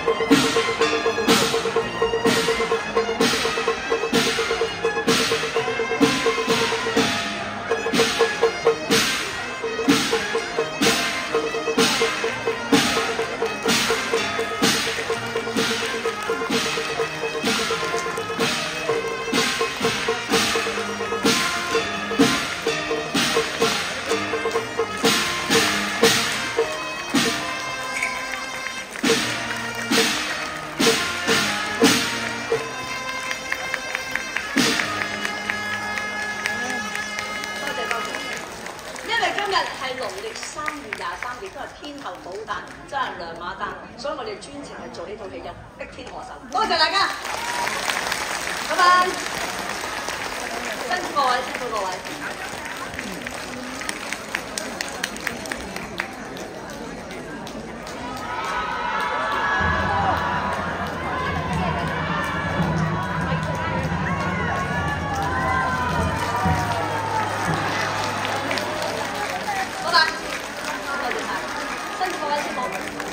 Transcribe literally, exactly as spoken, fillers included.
係農曆三月廿三亦都係天后寶誕，真係亮馬誕，所以我哋專程係做呢套戲嘅《逼天賀壽》。多謝大家，拜拜，辛苦各位，辛苦各位。拜拜，多謝晒，辛苦各位師傅。